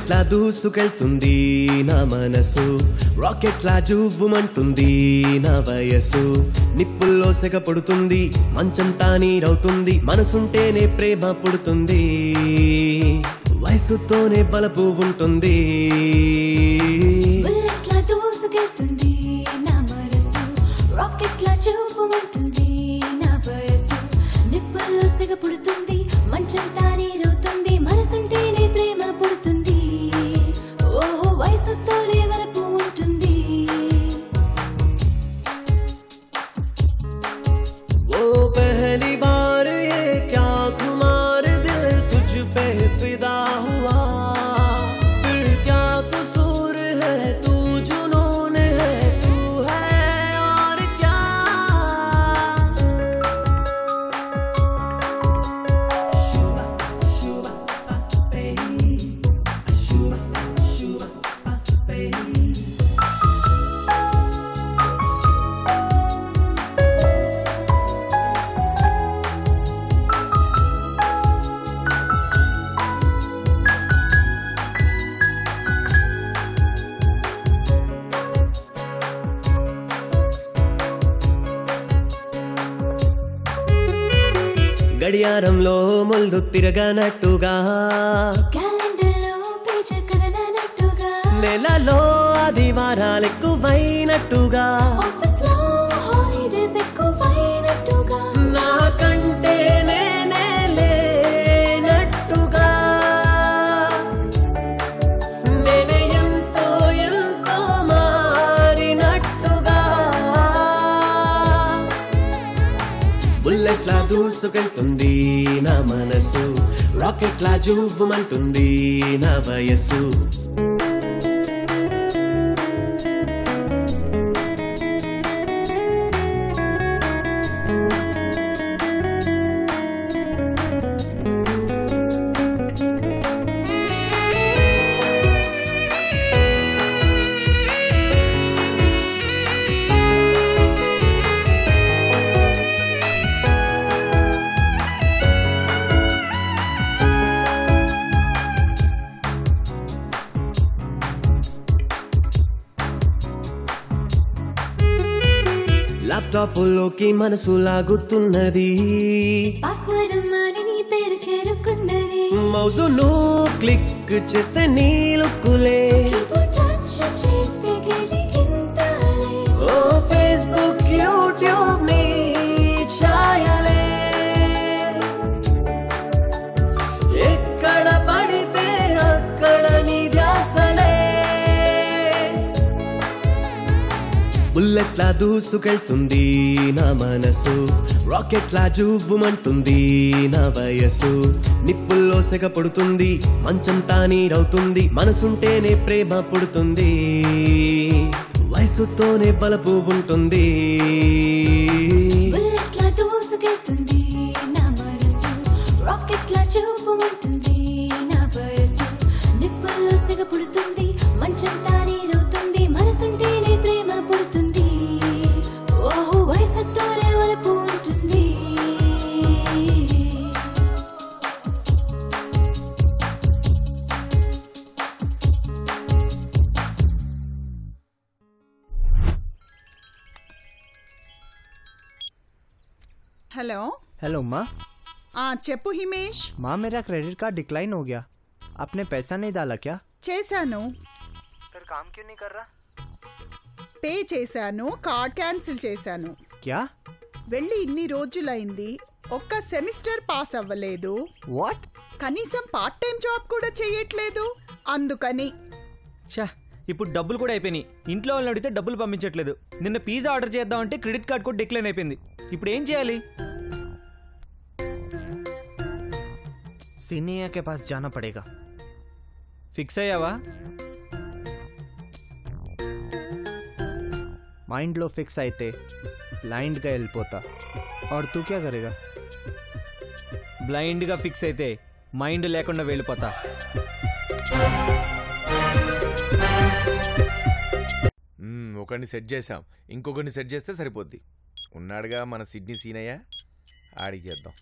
బుల్లెట్లా దూసుకెళ్తుంది నా మనసు, రాకెట్లా జువ్వుమంటుంది నా వయసు. నిప్పుల్లో సెగ పడుతుంది, మంచంతా నీరవుతుంది, మనసుంటేనే ప్రేమ పుడుతుంది, వయసుతోనే బలపు ఉంటుంది. బుల్లెట్లా దూసుకెళ్తుంది నా మనసు, రాకెట్లా జువ్వుమంటుంది నా వయసు. నిప్పుల్లో సెగ పుడుతుంది, మంచంతా నీరవుతుంది, మనసుంటేనే ప్రేమ పుడుతుంది, ఓహో వయసుతోనే వరపు ఉంటుంది. ఓ పహలీ బార్ యే క్యా ఖుమార్ దిల్ తుజ్ పే ఫిదా హువా, ఫిర్ క్యా కసూర్ హై తూ జునూన్ హై తూ హై ఔర్ క్యా. గడియారంలో ముళ్ళు తిరగనట్టుగా, క్యాలెండర్లో పేజీ కదలనట్టుగా, నెలలో ఆదివారాలెక్కువైనట్టుగా, ఆఫీస్లో హాలిడేస్ ఎక్కువైనట్టుగా, నాకంటే నేనే లేనట్టుగా, నేనే ఎంతో ఎంతో మారినట్టుగా. బుల్లెట్లా దూసుకెళ్తుంది నా మనసు, రాకెట్లా జువ్వుమంటుంది నా వయసు. ల్యాప్టాప్లోకి మనసు లాగుతున్నది, పాస్వర్డ్ మారి నీ పేరు చేరుకున్నది, మౌజును క్లిక్ చేస్తే నీ లుక్కులే, కీబోర్డ్ టచ్ చేస్తే గిలిగింతలే, ఓ ఫేస్బుక్ యూట్యూబ్ నీ ఛాయలే, ఎక్కడ పడితే అక్కడ నీ ధ్యాసలే. బుల్లెట్లా దూసుకెళ్తుంది నా మనసు, రాకెట్లా జువ్వుమంటుంది నా వయసు. నిప్పుల్లో సెగ పడుతుంది, మంచంతా నీరవుతుంది, మనసుంటేనే ప్రేమ పుడుతుంది, వయసుతోనే బలపు ఉంటుంది. బుల్లెట్లా దూసుకెళ్తుంది నా మనసు, రాకెట్లా జువ్వుమంటుంది నా వయసు. నిప్పుల్లో సెగ పుడుతుంది, మంచంతా నీరవుతుంది, మనసుంటేనే ప్రేమ పుడుతుంది, ఓహో వయసుతోనే వరపు ఉంటుంది. हेलो हेलो माँ। చెప్పు హిమేష్. माँ मेरा क्रेडिट कार्ड डिक्लाइन हो गया, आपने पैसा नहीं डाला क्या? చేశాను, फिर काम क्यों नहीं कर रहा? పే చేశాను, కార్డ్ క్యాన్సిల్ చేశాను. क्या? వెళ్ళి ఇన్ని రోజులైంది, ఒక్క సెమిస్టర్ పాస్ అవ్వలేదు, What? కనీసం పార్ట్ టైం జాబ్ కూడా చేయట్లేదు, అందుకని. ఛా, ఇప్పుడు డబ్బులు కూడా అయిపోయినాయి. ఇంట్లో వాళ్ళని అడిగితే డబ్బులు పంపించట్లేదు. నిన్న పిజ్జా ఆర్డర్ చేద్దామంటే క్రెడిట్ కార్డ్ కూడా డిక్లైన్ అయిపోయింది. ఇప్పుడు ఏం చేయాలి? सीनियर के पास जाना पड़ेगा. ఫిక్స్ అయ్యావా? माइंड लो फिक्स అయితే బ్లైండ్ గా వెళ్ళిపోతా. और तू क्या करेगा? బ్లైండ్గా ఫిక్స్ అయితే మైండ్ లేకుండా వెళ్ళిపోతా. ఒకరిని సెట్ చేసాం, ఇంకొకరిని సెట్ చేస్తే సరిపోద్ది. ఉన్నాడుగా మన సిడ్నీ సీనయ్య, ఆడికి చేద్దాం.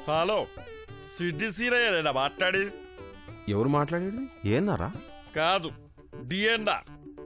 హలో సిడ్నీ సీనయ్యనా మాట్లాడి? ఎవరు మాట్లాడేది? ఏఎన్ఆరా? కాదు, డిఎన్ఆర్.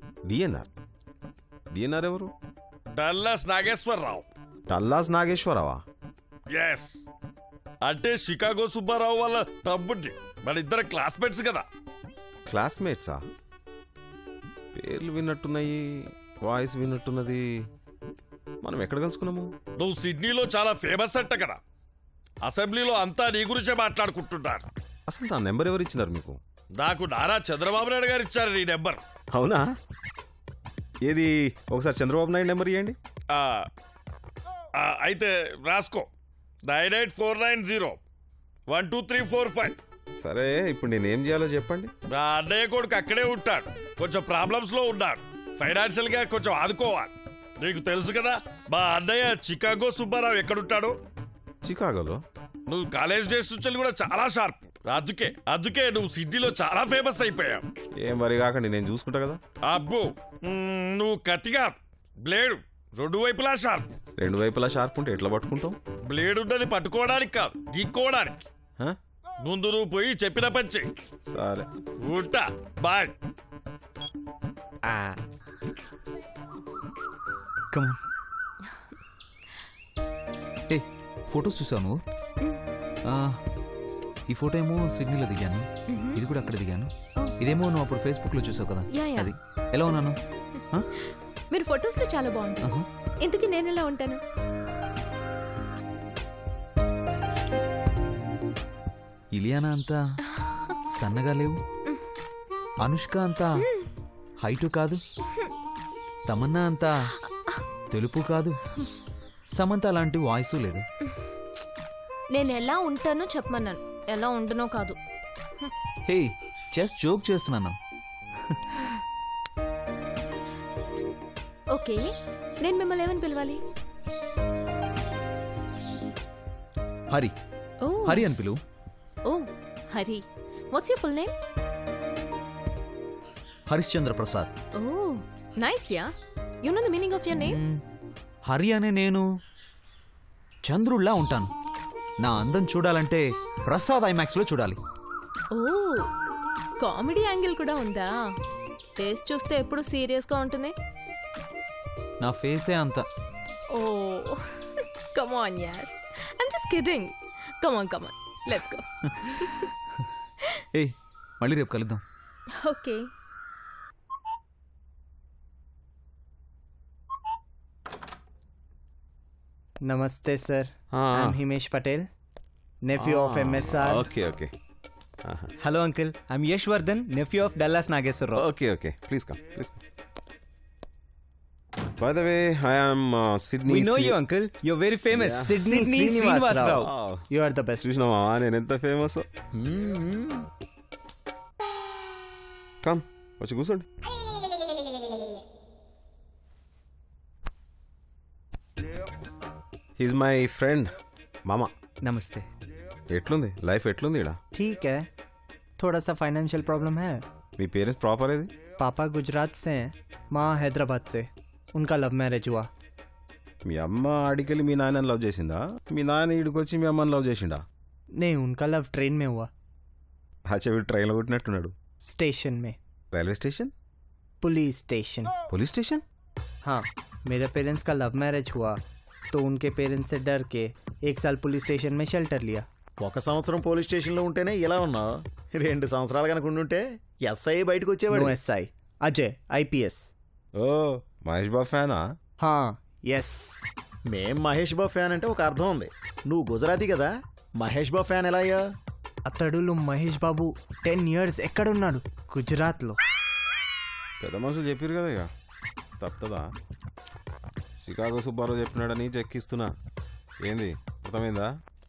డిఎన్ఆర్ ఎవరు? డల్లాస్ నాగేశ్వరరావు. డల్లాస్ నాగేశ్వరరావా? ఎస్, అంటే షికాగో సుబ్బారావు వాళ్ళ తమ్ముడిని. మన ఇద్దరు క్లాస్మేట్స్ కదా. క్లాస్మేట్సా? పేర్లు విన్నట్టున్నాయి, వాయిస్ విన్నట్టున్నది. మనం ఎక్కడ కలుసుకున్నాము? నువ్వు సిడ్నీలో చాలా ఫేమస్ అంట కదా. అసెంబ్లీలో అంతా నీ గురించే మాట్లాడుకుంటున్నారు. అసలు నా నెంబర్ ఎవరు ఇచ్చినారు మీకు? నాకు నారా చంద్రబాబు నాయుడు గారు ఇచ్చారు నీ నెంబర్. అవునా? ఏది, ఒకసారి చంద్రబాబు నాయుడు నెంబర్ ఇవ్వండి. అయితే రాసుకో, 9849012345. సరే, ఇప్పుడు నేనేం చేయాలో చెప్పండి. నా అన్నయ్య కొడుకు అక్కడే ఉంటాడు, కొంచెం ప్రాబ్లమ్స్ లో ఉన్నాడు. ఫైనాన్షియల్ గా కొంచెం ఆదుకోవాలి. నీకు తెలుసు కదా మా అన్నయ్య చికాగో సుబ్బారావు ఎక్కడుంటాడు? చికాగోలో? నువ్వు కాలేజ్ డేస్ నుంచి కూడా చాలా షార్ప్. అందుకే నువ్వు సిడ్నీలో చాలా ఫేమస్ అయిపోయావు. ఏం వరి కాకండి, నేను చూసుకుంటా కదా. అబ్బో, నువ్వు కత్తిగా బ్లేడు రెండు వైపులా షార్ప్. రెండు వైపులా షార్ప్ ఉంటే ఎట్లా పట్టుకుంటావు? బ్లేడ్ ఉన్నది పట్టుకోవడానికి కాదు, గీక్కోవడానికి. ముందు నువ్వు పోయి చెప్పిన పని చెయ్యి. సరే, ఉంటా, బాయ్. ఫొటోస్ చూసాను. ఈ ఫోటో ఏమో సిడ్నీలో దిగాను, ఇది కూడా అక్కడ దిగాను. ఇదేమో నువ్వు అప్పుడు ఫేస్బుక్ లో చూసావు కదా. అది ఎలా ఉన్నాను? మీరు ఫొటోస్ లో చాలా బాగుంటారు. ఇంతకీ నేను ఎలా ఉంటాను? ఇలియానా అంతా సన్నగా లేవు, అనుష్క అంతా హైటు కాదు, తమన్నా అంతా తెలుపు కాదు, సమంత లాంటి వాయిస్ లేదు. నేను ఎలా ఉంటానో చెప్పమన్నాను, ఎలా ఉండనో కాదు. హే, జస్ట్ జోక్ చేస్తున్నాను. ఓకే, నేను మిమ్మల్ని ఏమని పిలవాలి? హరి. హరి అని పిలువు. ఓ Hari. What's your full name? Harishchandra Prasad. ఓ nice yeah. You know the meaning of your name? Hari అనే నేను చంద్రుల్లా ఉంటాను. నా అందం చూడాలంటే ప్రసాద్ ఐమాక్స్ లో చూడాలి. ఓ, కామెడీ యాంగిల్ కూడా ఉందా? ఫేస్ చూస్తే ఎప్పుడు సీరియస్ గా ఉంటుంది. నా ఫేసే అంత. ఓ కమ్ ఆన్ యార్, I'm just kidding. Come on let's go. ఏయ్, మళ్ళీ రేపు కలుద్దాం. Okay. Namaste, sir. I'm Himesh Patel, nephew of MSR. Okay. Hello, uncle. I'm Yashwardhan, nephew of Dallas Nageswar Rao. Okay. Please come. By the way, I am Sydney. We know you, uncle. You're very famous. Yeah. Sydney Srinivas Rao. Oh. You are the best. చూసినావా నేను ఎంత famous? Come, వచ్చి కూర్చోండి. He's my friend, మామ. नमस्ते. ఎట్లుంది life? ఎట్లుంది ఇక్కడ? ठीक है, थोड़ा सा फाइनेंशियल प्रॉब्लम है. మీ పేరెంట్స్ ప్రాపర్ ఏది? पापा गुजरात से हैं, माँ हैदराबाद से. उनका लव मैरिज हुआ. మీ అమ్మ ఆడికెళ్ళి మీ నాయనని లవ్ చేసిందా? మీ నాయన ఈడికి వచ్చి మీ అమ్మని లవ్ చేసిండా? नहीं, उनका लव ट्रेन में हुआ. అచ్చా, వీడు ట్రైన్లో కొట్టినట్టున్నాడు. स्टेशन में. Railway station? Police station. Police station? हाँ, मेरे पेरेंट्स का लव मैरिज हुआ तो उनके पेरेंट्स से डर के 1 साल पुलिस स्टेशन में शेल्टर लिया. 1 సంవత్సరం పోలీస్ స్టేషన్లో ఉంటేనే ఇలా ఉన్నావు. 2 సంవత్సరాలు కనుక ఉండుంటే ఎస్ఐ బయటకు వచ్చేవాడు. No SI, Ajay IPS. ఓ, మహేష్ బాబు ఫ్యానా? हाँ, यस. మేం మహేష్ బాబు ఫ్యాన్ అంటే ఒక అర్థం ఉంది. నువ్వు గుజరాతీ కదా, మహేష్ బాబు ఫ్యాన్ ఎలా అయ్యా? అతడులు మహేష్ బాబు 10 years ఎక్కడున్నాడు? గుజరాత్లో. పెద్ద మనుషులు చెప్పారు కదా, ఇక తప్పదా? షికాగో సుబ్బారావు చెప్పినాడని చెక్కిస్తున్నా. ఏంది, అర్థమైందా?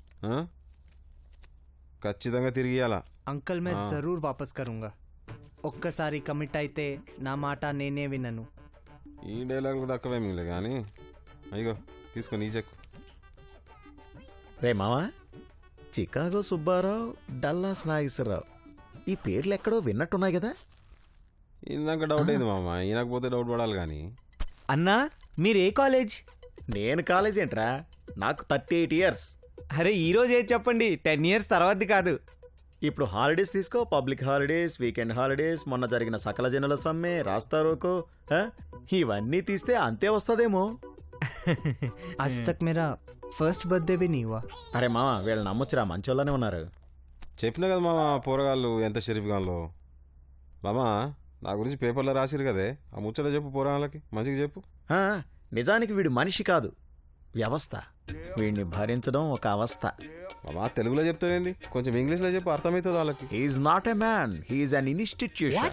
ఖచ్చితంగా తిరిగి ఇయ్యాలా. అంకల్ మే జరూర్ వాపస్ కరుంగా. ఒక్కసారి కమిట్ అయితే నా మాట నేనే వినను. ఈ డైలాగులు దక్కవేమిలే కానీ, అయ్యో తీసుకొని ఈ చెక్కు. రే మావా, చికాగో సుబ్బారావు, డల్లాస్ నాగేశ్వరరావు, ఈ పేర్లు ఎక్కడో విన్నట్టున్నాయి కదా. ఇందాక డౌట్ అయింది మామ, ఈయనకపోతే డౌట్ పడాలి కానీ. అన్నా, మీరు ఏ కాలేజ్? నేను కాలేజ్ ఏంట్రా, నాకు 38 years. అరే ఈ రోజు ఏది చెప్పండి, 10 years తర్వాతది కాదు. ఇప్పుడు హాలిడేస్ తీసుకో, పబ్లిక్ హాలిడేస్, వీకెండ్ హాలిడేస్, మొన్న జరిగిన సకల జనుల సమ్మె, రాస్తారోకో, ఇవన్నీ తీస్తే అంతే వస్తుందేమో. आज तक मेरा फर्स्ट बर्थडे भी नहीं हुआ. అరే మామ వీళ్ళు నమ్మొచ్చురా, మంచోళ్ళనే ఉన్నారు. చెప్పినా కదా మామ పోరగాళ్ళు ఎంత షరీఫ్గాన్లో. మామ నా గురించి పేపర్లో రాసిరు కదే, ఆ ముచ్చట చెప్పు పోరగాళ్ళకి, మంచిగా చెప్పు. నిజానికి వీడు మనిషి కాదు, వ్యవస్థ. వీడిని భరించడం ఒక అవస్థ. మామ తెలుగులో చెప్తావేంది, కొంచెం ఇంగ్లీష్లో చెప్పు, అర్థమవుతుంది వాళ్ళకి. He's not a man, he's an institution.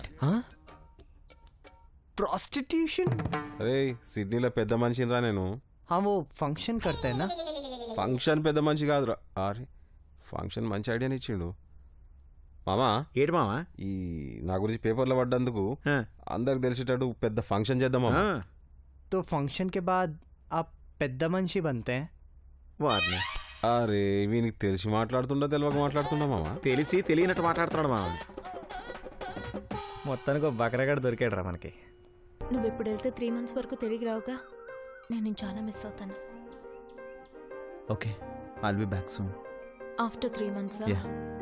Prostitution? అరే సిడ్నీలో పెద్ద మనిషిని రా నేను. हाँ वो फंक्शन करता है ना. ఫంక్షన్ పెద్ద మనిషి కాదురా. అరే ఫంక్షన్ మంచి ఐడియాని ఇచ్చిండు మామా. ఏడు మామా, ఈ నా గురించి పేపర్లో పడ్డందుకు అందరికి తెలిసేటట్టు పెద్ద ఫంక్షన్ చేద్దాం మామా. तो फंक्शन के बाद आप పెద్ద మనిషి बनते हैं. వారిని అరే వీనికి తెలిసి మాట్లాడుతుండా తెలియక మాట్లాడుతుండా మామా. తెలిసి తెలియనట్టు మాట్లాడుతున్నాడు మామ. మొత్తానికి బకరగాడు దొరికాడు రా మనకి. నువ్వు ఇప్పుడు వెళ్తే 3 months వరకు తిరిగి రావుగా, నేను చాలా మిస్ అవుతాను. Okay, I'll be back soon. After 3 months. Yeah.